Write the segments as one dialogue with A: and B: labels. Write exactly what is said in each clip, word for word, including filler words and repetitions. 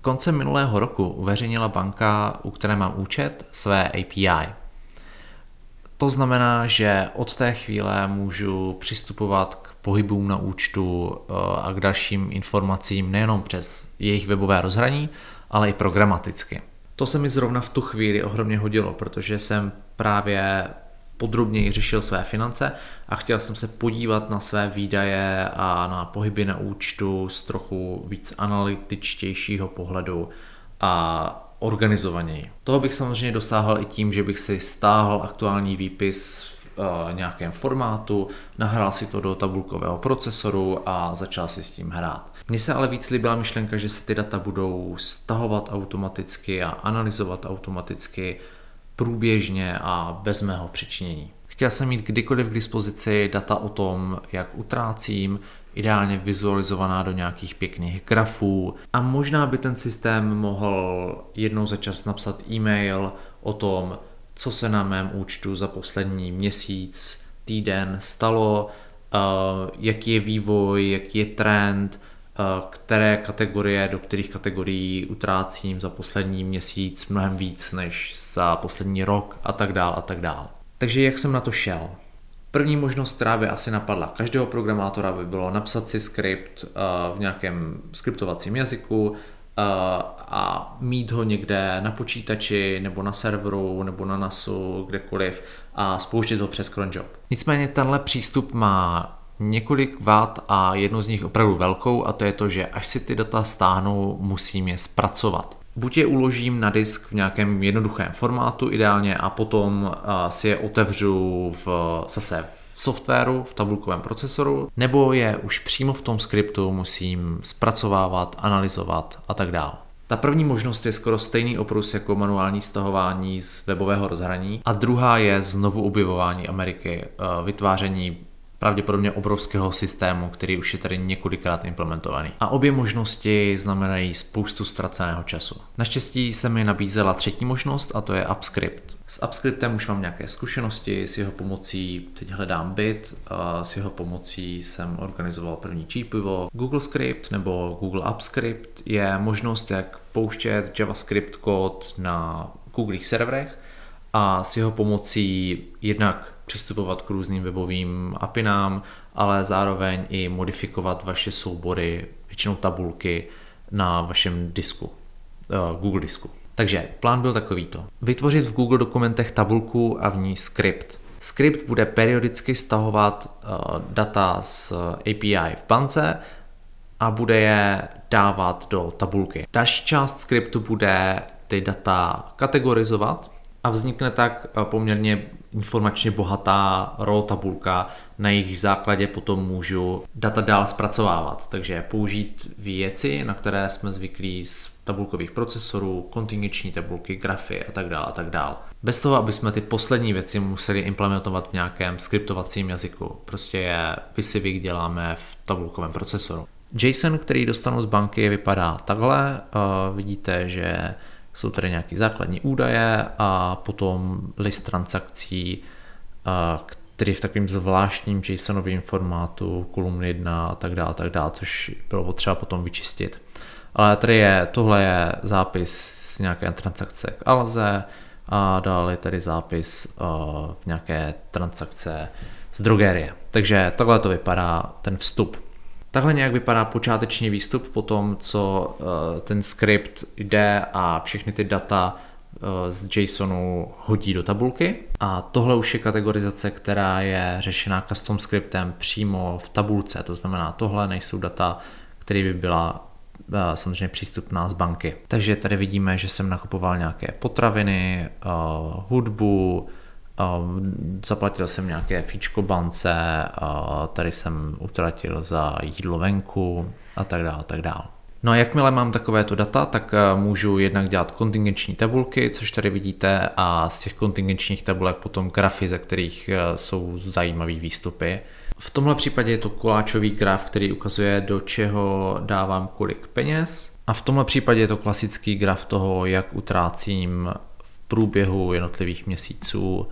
A: Koncem minulého roku uveřejnila banka, u které mám účet, své A P I. To znamená, že od té chvíle můžu přistupovat k pohybům na účtu a k dalším informacím nejenom přes jejich webové rozhraní, ale i programaticky. To se mi zrovna v tu chvíli ohromně hodilo, protože jsem právě podrobněji řešil své finance a chtěl jsem se podívat na své výdaje a na pohyby na účtu z trochu víc analytičtějšího pohledu a organizovaněji. Toho bych samozřejmě dosáhl i tím, že bych si stáhl aktuální výpis v nějakém formátu, nahrál si to do tabulkového procesoru a začal si s tím hrát. Mně se ale víc líbila myšlenka, že se ty data budou stahovat automaticky a analyzovat automaticky průběžně a bez mého přičinění. Chtěl jsem mít kdykoliv k dispozici data o tom, jak utrácím, ideálně vizualizovaná do nějakých pěkných grafů a možná by ten systém mohl jednou za čas napsat e-mail o tom, co se na mém účtu za poslední měsíc, týden stalo, jaký je vývoj, jaký je trend, které kategorie, do kterých kategorií utrácím za poslední měsíc mnohem víc než za poslední rok a tak dál a tak dál. Takže jak jsem na to šel? První možnost, která by asi napadla každého programátora, by bylo napsat si skript v nějakém skriptovacím jazyku a mít ho někde na počítači nebo na serveru nebo na nasu, kdekoliv a spouštět ho přes cronjob. Nicméně tenhle přístup má několik vad a jednu z nich opravdu velkou a to je to, že až si ty data stáhnu, musím je zpracovat. Buď je uložím na disk v nějakém jednoduchém formátu ideálně a potom si je otevřu v, zase v softwaru, v tabulkovém procesoru, nebo je už přímo v tom skriptu musím zpracovávat, analyzovat a tak dále. Ta první možnost je skoro stejný oprus jako manuální stahování z webového rozhraní a druhá je znovu objevování Ameriky, vytváření pravděpodobně obrovského systému, který už je tady několikrát implementovaný. A obě možnosti znamenají spoustu ztraceného času. Naštěstí se mi nabízela třetí možnost a to je AppScript. S AppScriptem už mám nějaké zkušenosti, s jeho pomocí teď hledám bit, a s jeho pomocí jsem organizoval první čípivo. Google Script nebo Google AppScript je možnost, jak pouštět JavaScript kód na Googleích serverech a s jeho pomocí jednak přistupovat k různým webovým apinám, ale zároveň i modifikovat vaše soubory, většinou tabulky na vašem disku, uh, Google disku. Takže plán byl takovýto. Vytvořit v Google dokumentech tabulku a v ní skript. Skript bude periodicky stahovat uh, data z A P I v bance a bude je dávat do tabulky. Další část skriptu bude ty data kategorizovat a vznikne tak poměrně informačně bohatá raw tabulka, na jejich základě potom můžu data dál zpracovávat. Takže použít věci, na které jsme zvyklí z tabulkových procesorů, kontingenční tabulky, grafy a tak dále a tak dále. Bez toho, aby jsme ty poslední věci museli implementovat v nějakém skriptovacím jazyku. Prostě je vysivik děláme v tabulkovém procesoru. JSON, který dostanu z banky, vypadá takhle. Uh, vidíte, že jsou tady nějaké základní údaje a potom list transakcí, který v takovým zvláštním JSONovém formátu, kolumny jedna a tak dále, tak dále, což bylo potřeba potom vyčistit. Ale tady je, tohle je zápis z nějaké transakce k Alze a dále je tady zápis v nějaké transakce z drogerie. Takže takhle to vypadá ten vstup. Takhle nějak vypadá počáteční výstup po tom, co uh, ten skript jde a všechny ty data uh, z JSONu hodí do tabulky. A tohle už je kategorizace, která je řešená custom scriptem přímo v tabulce. To znamená, tohle nejsou data, které by byla uh, samozřejmě přístupná z banky. Takže tady vidíme, že jsem nakupoval nějaké potraviny, uh, hudbu, Uh, zaplatil jsem nějaké fíčko bance, uh, tady jsem utratil za jídlo venku a tak dále, tak dále. No a jakmile mám takovéto data, tak uh, můžu jednak dělat kontingenční tabulky, což tady vidíte, a z těch kontingenčních tabulek potom grafy, ze kterých uh, jsou zajímavé výstupy. V tomhle případě je to koláčový graf, který ukazuje, do čeho dávám kolik peněz, a v tomhle případě je to klasický graf toho, jak utrácím v průběhu jednotlivých měsíců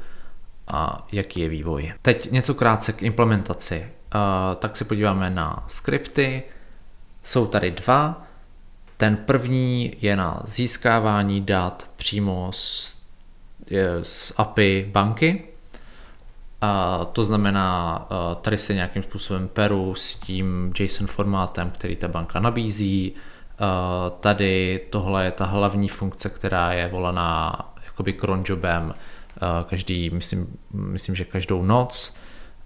A: a jaký je vývoj. Teď něco krátce k implementaci. Uh, tak se podíváme na skripty. Jsou tady dva. Ten první je na získávání dat přímo z, z A P I banky. A to znamená, tady se nějakým způsobem peru s tím JSON formátem, který ta banka nabízí. Tady tohle je ta hlavní funkce, která je volaná jakoby cronjobem každý, myslím, myslím, že každou noc.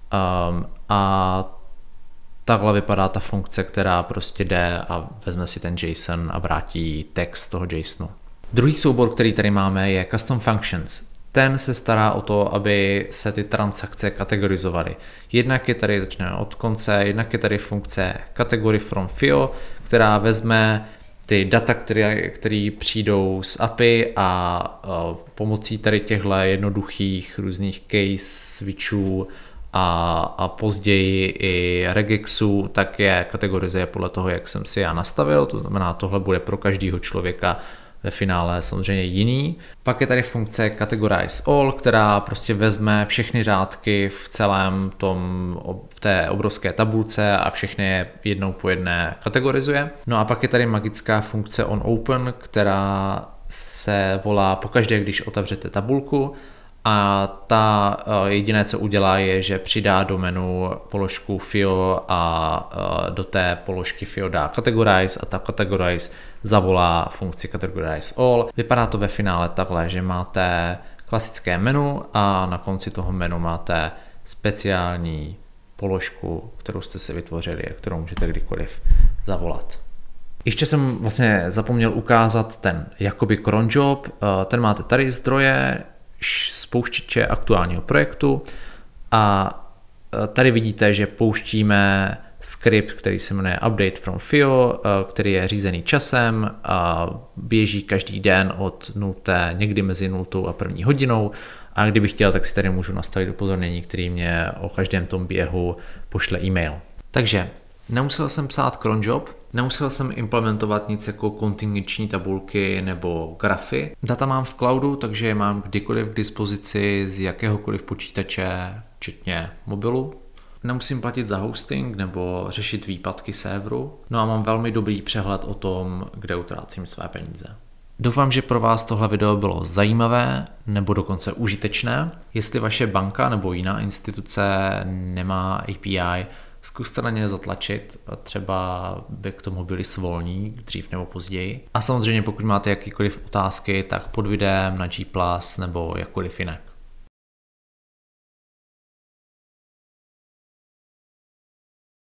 A: A takhle vypadá ta funkce, která prostě jde a vezme si ten JSON a vrátí text toho JSONu. Druhý soubor, který tady máme, je Custom Functions. Ten se stará o to, aby se ty transakce kategorizovaly. Jednak je tady, začneme od konce, jednak je tady funkce Category from F I O, která vezme ty data, které, které přijdou z A P I a, a pomocí tady těchto jednoduchých různých case switchů a, a později i regexů, tak je kategorizuje podle toho, jak jsem si já nastavil, to znamená, tohle bude pro každého člověka ve finále samozřejmě jiný. Pak je tady funkce Categorize All, která prostě vezme všechny řádky v celém tom, v té obrovské tabulce a všechny je jednou po jedné kategorizuje. No a pak je tady magická funkce OnOpen, která se volá pokaždé, když otevřete tabulku, a ta jediné, co udělá, je, že přidá do menu položku F I O a do té položky F I O dá Categorize a ta Categorize zavolá funkci Categorize All. Vypadá to ve finále takhle, že máte klasické menu a na konci toho menu máte speciální položku, kterou jste si vytvořili a kterou můžete kdykoliv zavolat. Ještě jsem vlastně zapomněl ukázat ten jakoby cronjob, ten máte tady zdroje, spouštěče aktuálního projektu a tady vidíte, že pouštíme skript, který se jmenuje Update from F I O, který je řízený časem a běží každý den od nulte, někdy mezi nultou a první hodinou, a kdybych chtěl, tak si tady můžu nastavit upozornění, který mě o každém tom běhu pošle e-mail. Takže nemusel jsem psát cronjob, nemusel jsem implementovat nic jako kontingenční tabulky nebo grafy. Data mám v cloudu, takže je mám kdykoliv k dispozici z jakéhokoliv počítače, včetně mobilu. Nemusím platit za hosting nebo řešit výpadky serveru. No a mám velmi dobrý přehled o tom, kde utrácím své peníze. Doufám, že pro vás tohle video bylo zajímavé nebo dokonce užitečné. Jestli vaše banka nebo jiná instituce nemá A P I, zkuste na ně zatlačit, třeba by k tomu byli svolní dřív nebo později. A samozřejmě pokud máte jakýkoliv otázky, tak pod videem na G plus nebo jakkoliv jinak.